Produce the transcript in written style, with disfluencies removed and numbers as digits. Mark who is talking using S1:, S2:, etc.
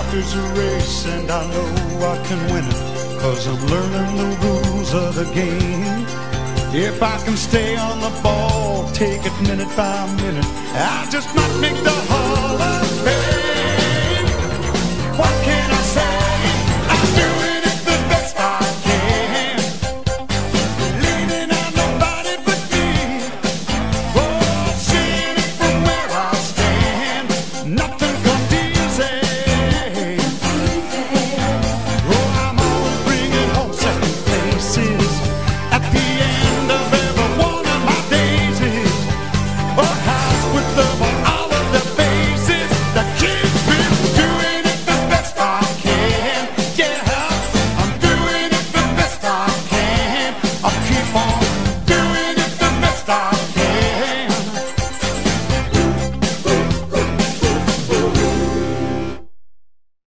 S1: Life is a race and I know I can win it, 'cause I'm learning the rules of the game. If I can stay on the ball, take it minute by minute, I just might make the Hall of Fame.